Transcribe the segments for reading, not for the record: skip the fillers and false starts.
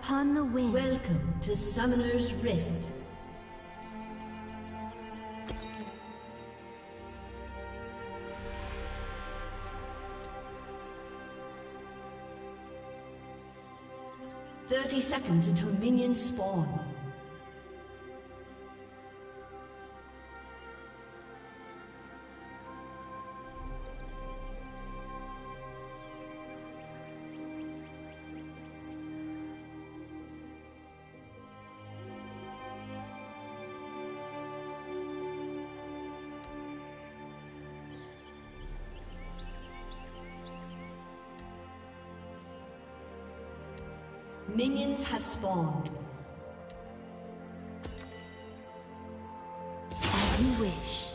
Upon the wind. Welcome to Summoner's Rift. "30 seconds until minions spawn." Minions have spawned. As you wish.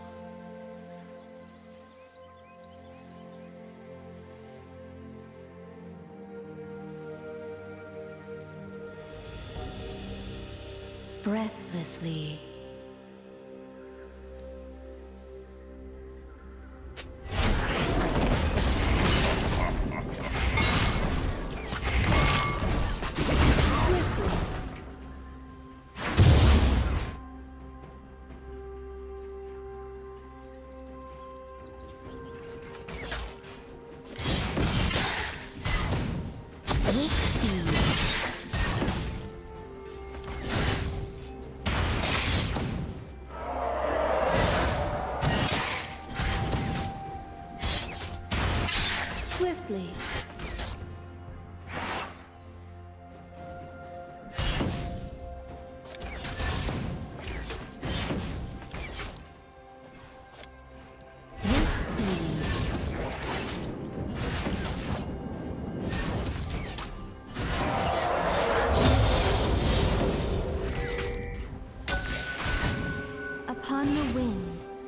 Breathlessly. Swiftly. Upon the wind.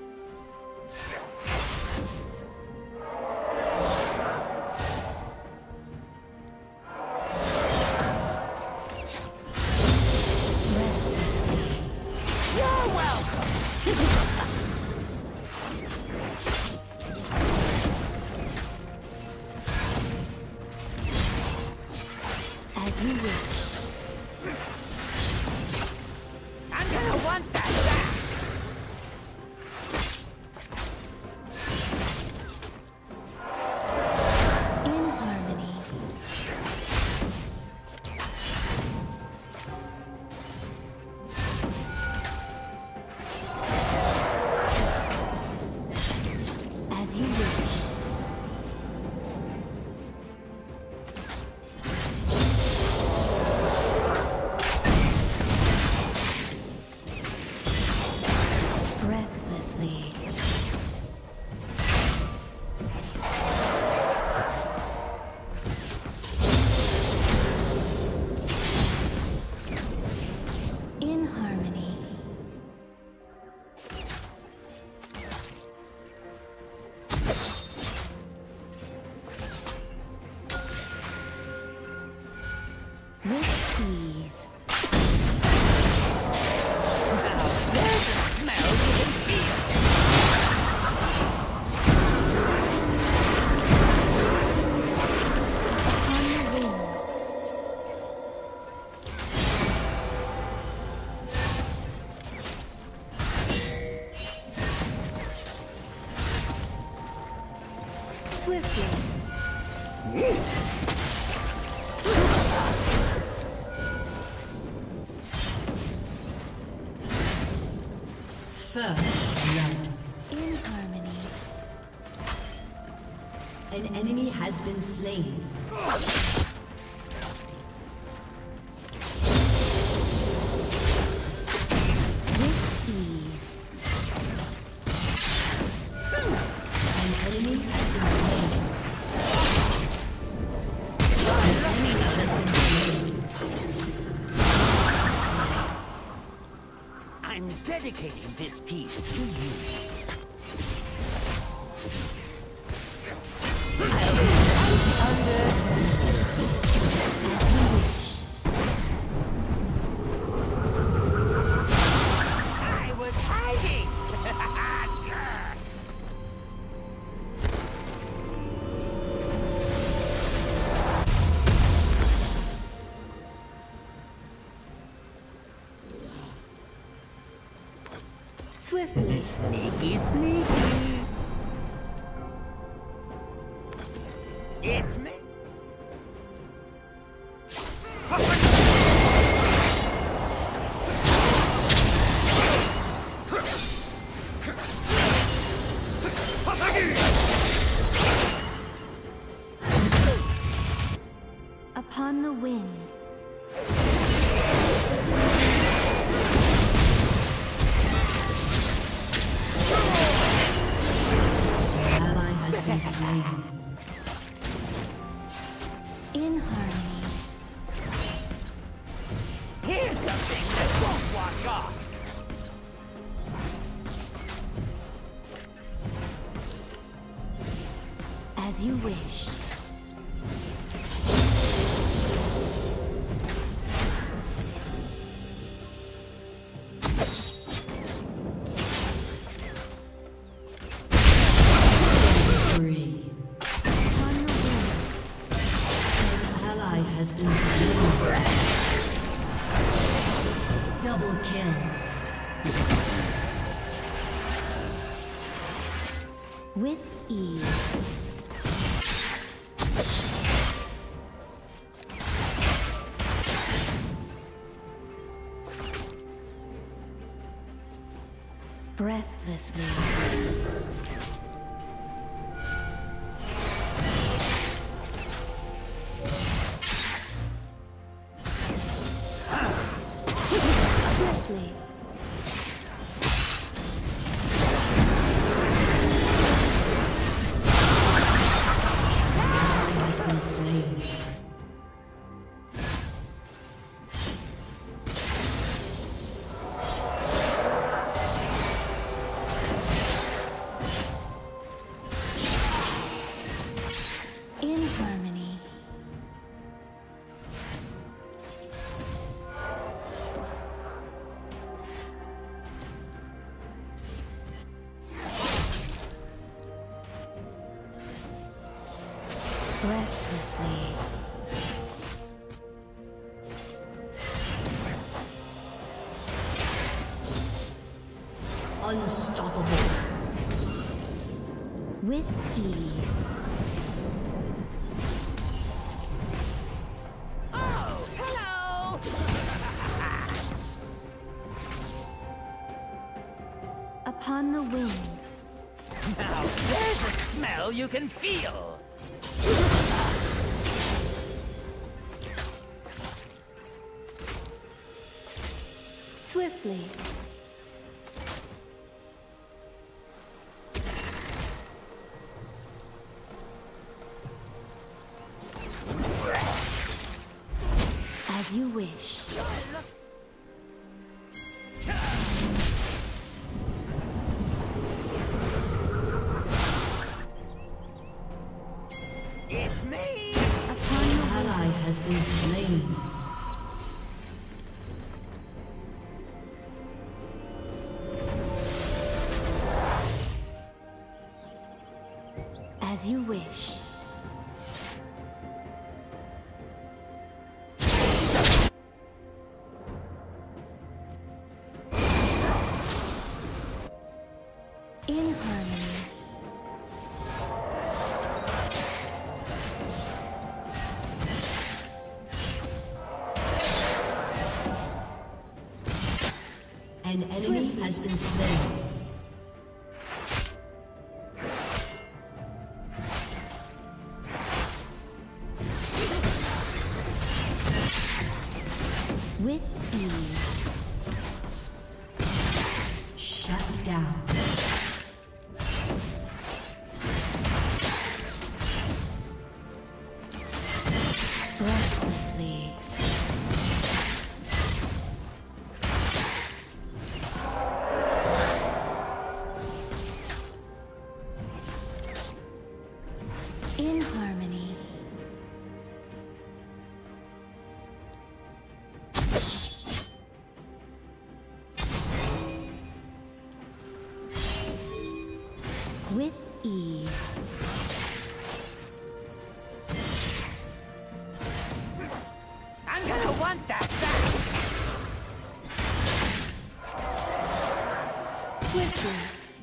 As you wish. I'm gonna want that back! In harmony. As you wish. Breathlessly. In harmony. With ease. There's a smell you can feel! Upon the wind. Swiftly. First blood. In harmony. An enemy has been slain. With ease. An enemy has been slain. An enemy has been slain. I'm dedicating this piece to you. I'll be right under. As you wish. I was hiding! Swiftly. Sneaky, sneaky. It's me. Upon the wind. Ally has been slain. In harmony. Here's something that won't wash off. As you wish. Spree. Upon the wind. An ally has been slain. Double kill. With ease. Breathlessly. Swiftly. Has been slain. In harmony. Breathlessly. Unstoppable. With ease. Oh, hello! Upon the wind. Now, there's a smell you can feel. Swiftly. As you wish. It's me! Upon the wind. Ally has been slain. As you wish. In harmony. An enemy has been slain. With ease. Shut down. Breathlessly. In harmony. With ease. I'm gonna want that back! Swiftly.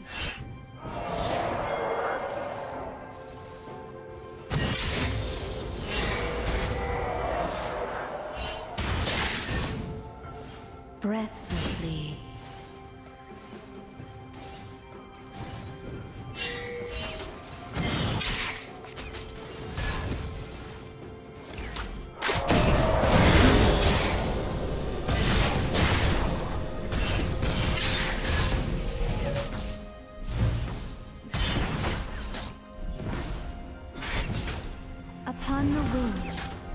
Breathlessly. Upon the wing.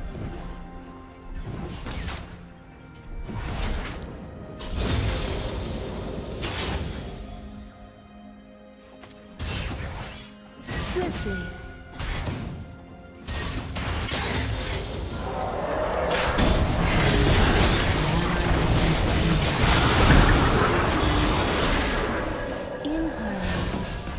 Swiftly. In harmony.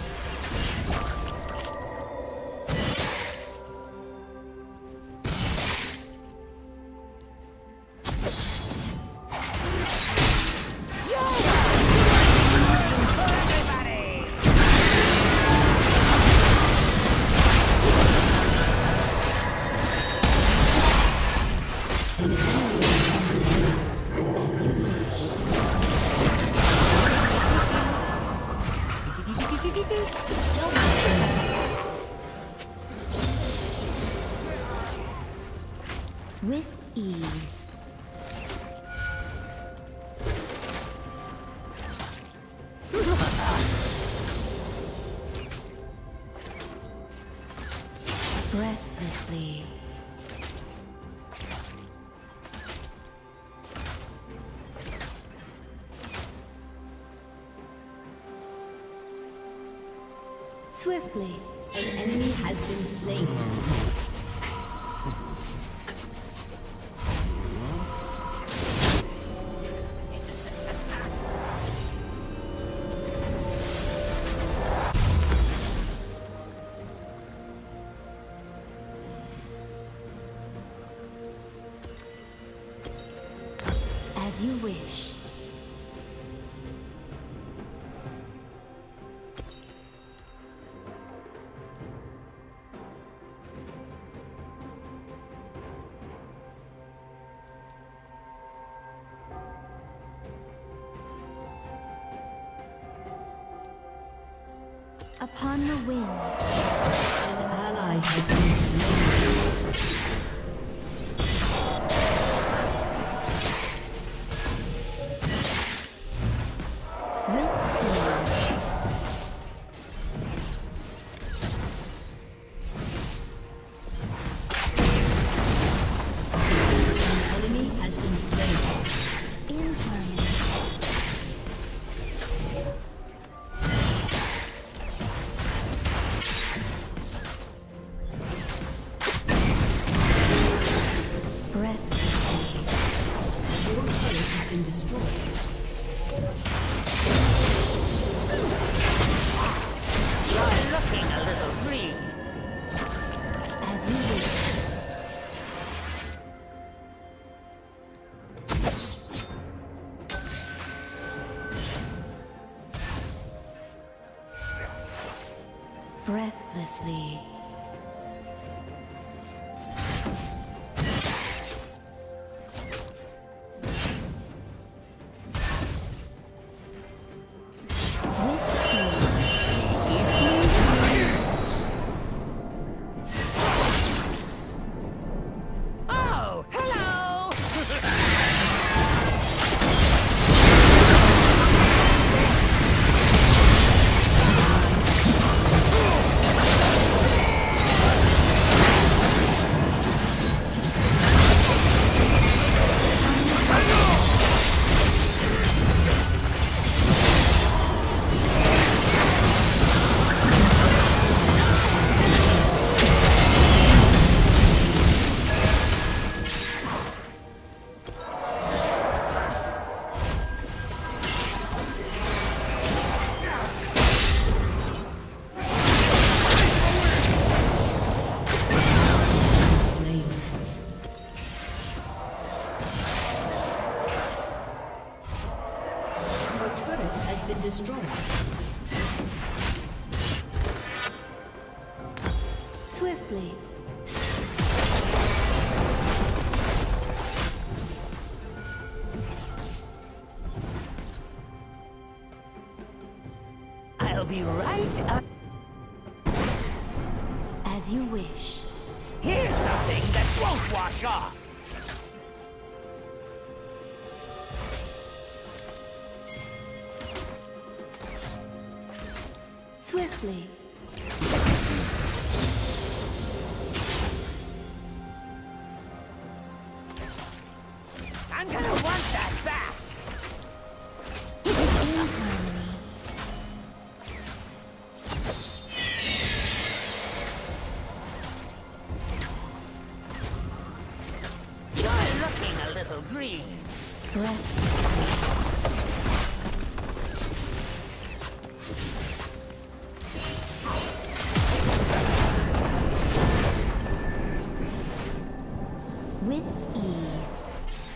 With ease. Breathlessly. Swiftly. An enemy has been slain. As you wish. Upon the wind. An ally has been slain. Breathlessly. Oh, hello! destroyed. Swiftly. I'll be right up. As you wish. Here's something that won't wash off. Swiftly. I'm gonna want that back. In harmony. You're looking a little green. With ease.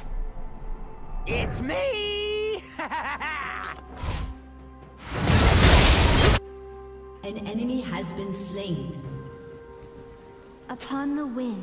It's me! An enemy has been slain. Upon the wind.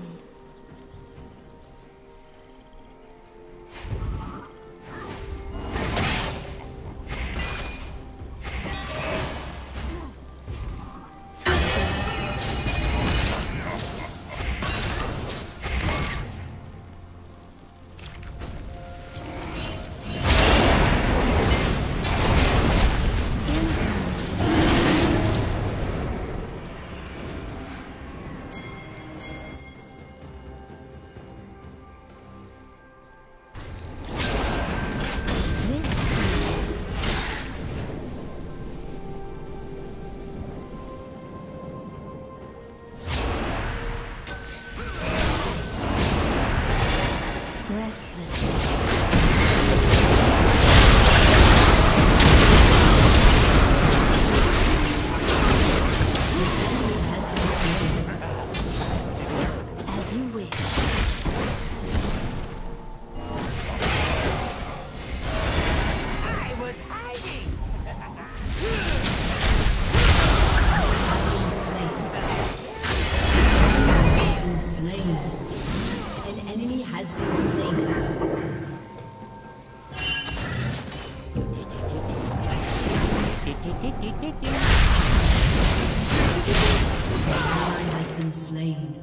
Slain.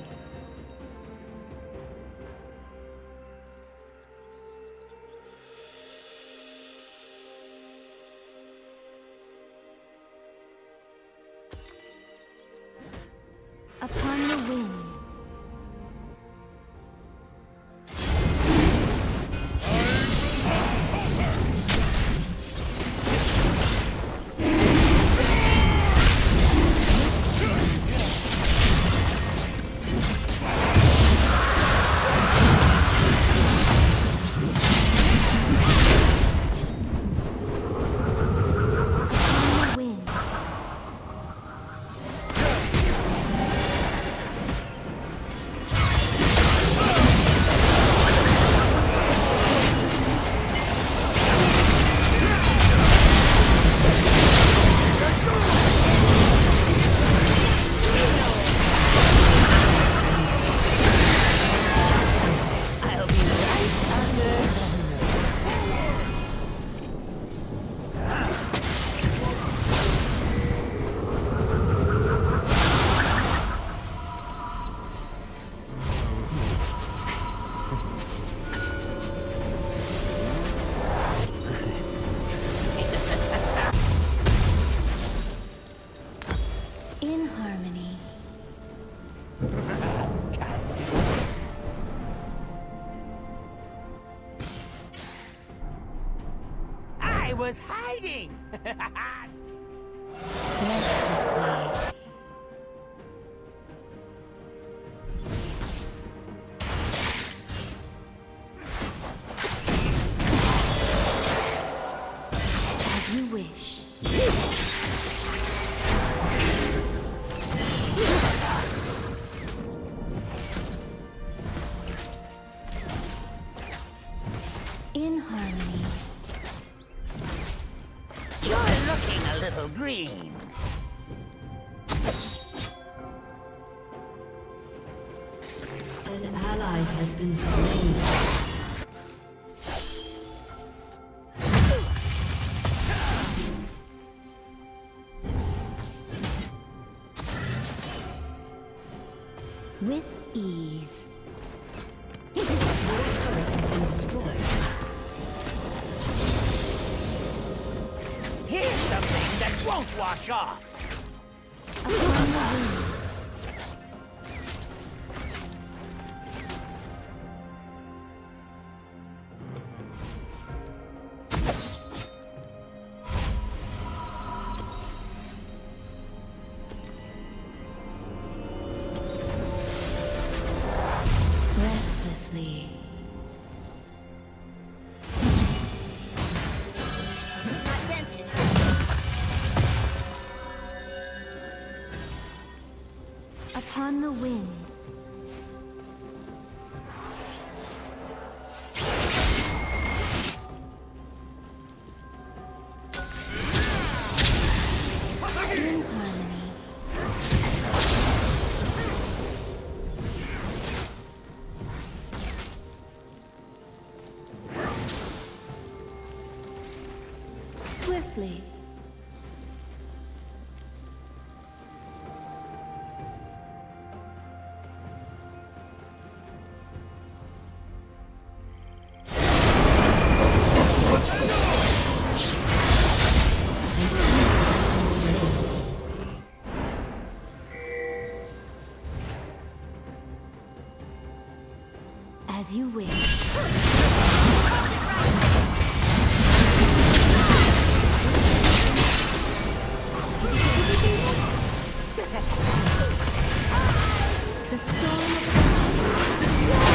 Upon the wind. In harmony. I was hiding! Restlessly. As you wish. In harmony. You're looking a little green. An ally has been slain. With ease. Your turret has been destroyed. Here's something that won't wash off. Upon the wind. Breathlessly. Not dented. Upon the wind. In harmony. Swiftly. As you wish. The storm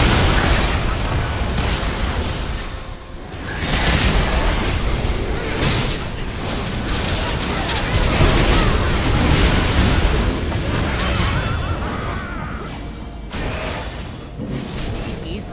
He's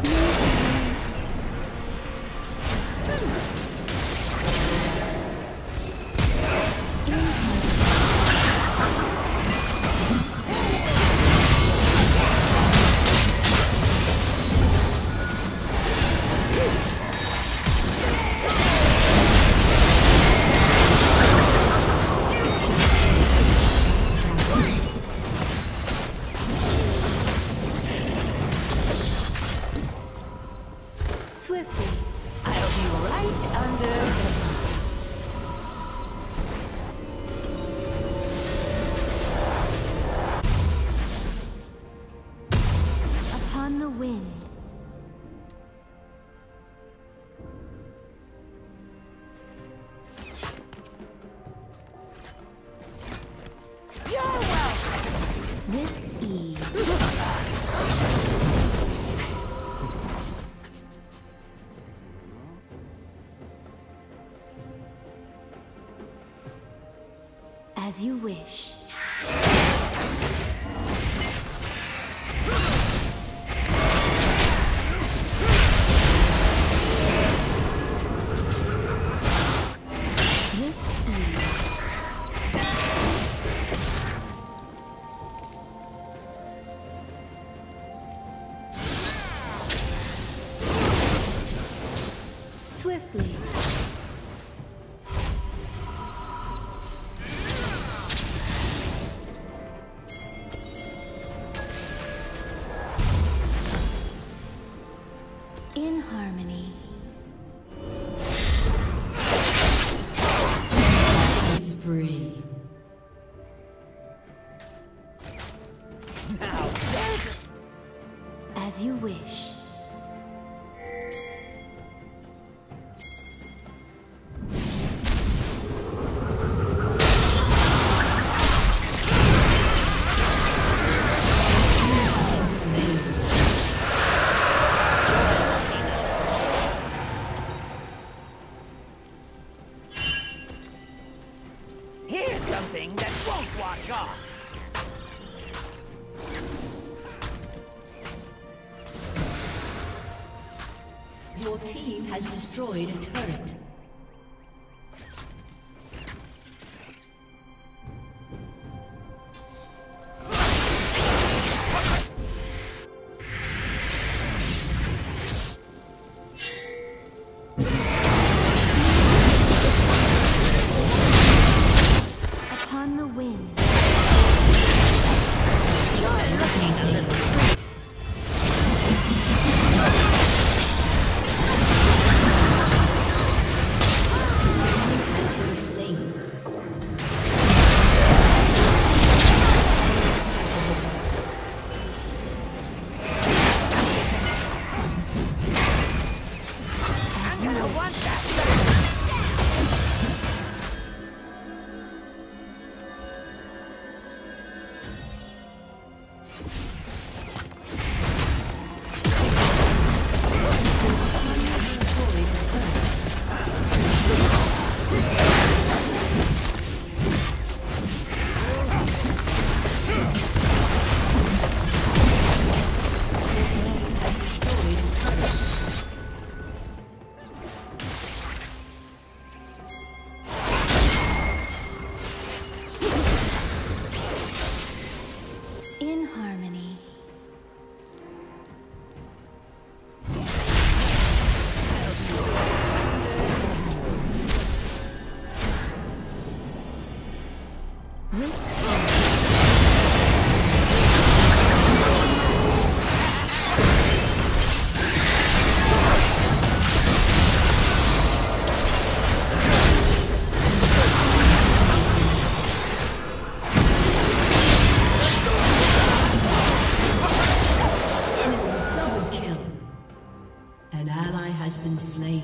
swiftly. I'll be right under. Upon the wind. You're welcome. With ease. As you wish. With ease. Swiftly. In harmony. Spree. Now there's As you wish. here's something that won't wash off. Your team has destroyed a turret. An ally has been slain.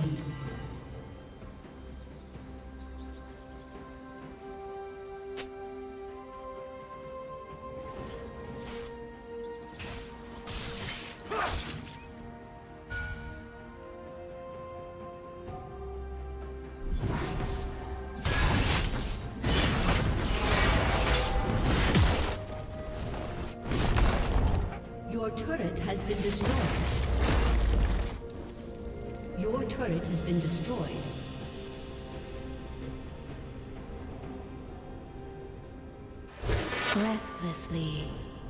Your turret has been destroyed. Your turret has been destroyed. Breathlessly.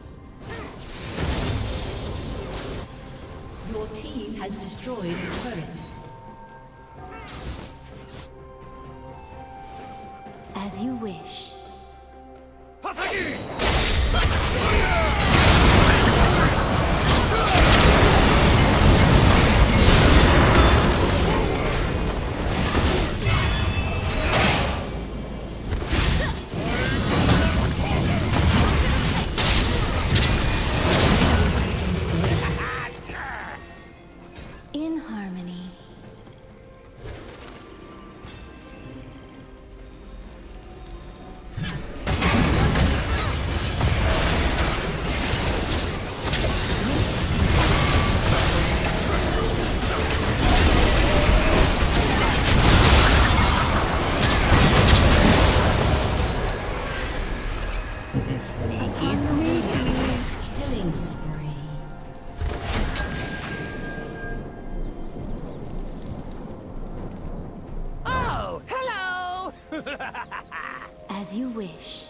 Your team has destroyed a turret. As you wish. In harmony. Killing spree. Oh, hello! As you wish.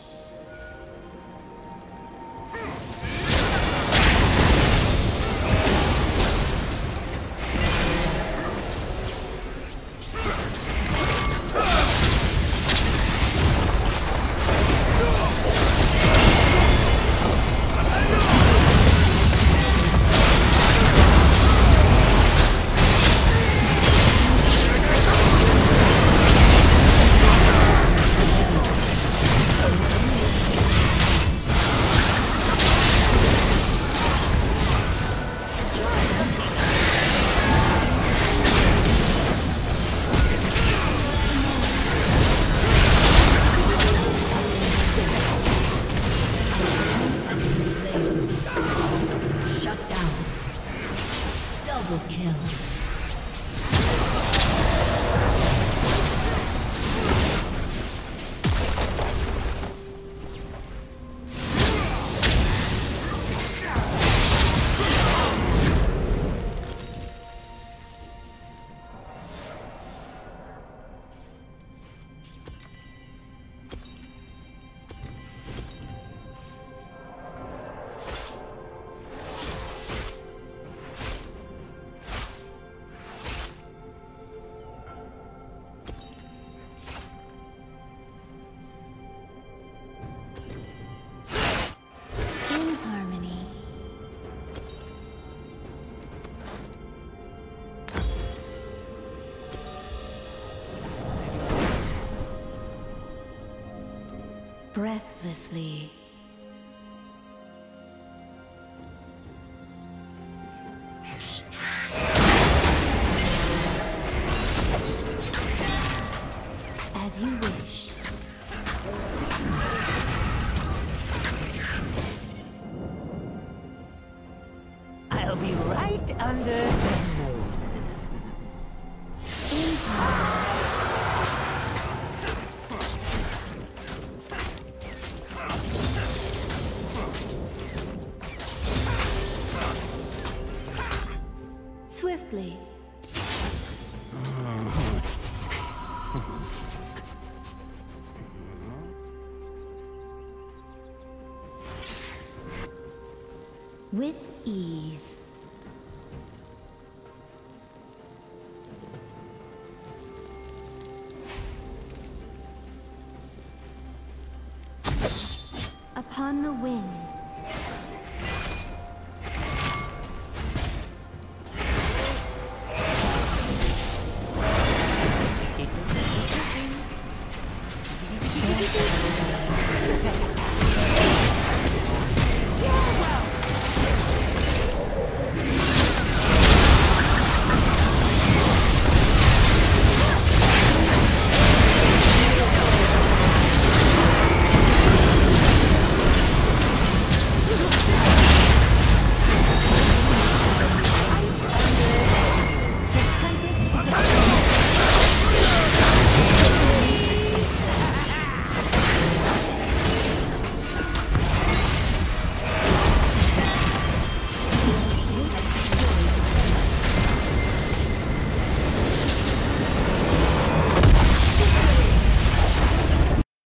In harmony. Breathlessly. As you wish. I'll be right under the noses. In harmony. Swiftly. With ease. upon the wind.